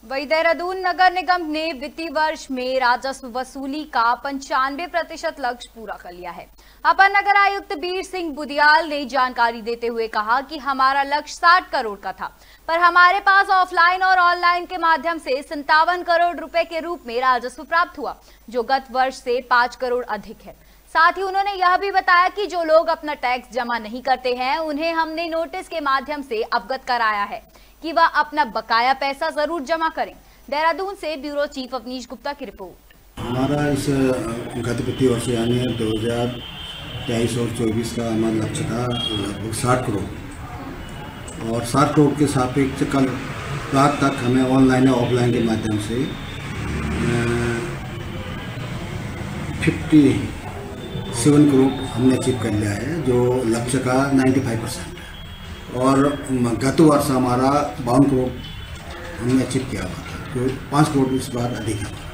वही देहरादून नगर निगम ने वित्तीय वर्ष में राजस्व वसूली का 95% लक्ष्य पूरा कर लिया है। अपर नगर आयुक्त बीर सिंह बुदियाल ने जानकारी देते हुए कहा कि हमारा लक्ष्य 60 करोड़ का था, पर हमारे पास ऑफलाइन और ऑनलाइन के माध्यम से 57 करोड़ रुपए के रूप में राजस्व प्राप्त हुआ, जो गत वर्ष से 5 करोड़ अधिक है। साथ ही उन्होंने यह भी बताया कि जो लोग अपना टैक्स जमा नहीं करते हैं, उन्हें हमने नोटिस के माध्यम से अवगत कराया है कि वह अपना बकाया पैसा जरूर जमा करें। देहरादून से ब्यूरो चीफ अवनीश गुप्ता की रिपोर्ट। हमारा इस गत वित्तीय वर्ष यानी 2023 और 24 का हमारा लक्ष्य था लगभग 60 करोड़, और 60 करोड़ के सापेक्ष कल रात तक हमें ऑनलाइन और ऑफलाइन के माध्यम से 57 करोड़ हमने अचीव कर लिया है, जो लक्ष्य का 95% है। और गत वर्ष हमारा 52 करोड़ हमने अचीव किया हुआ था, जो 5 करोड़ इस बार अधिक है।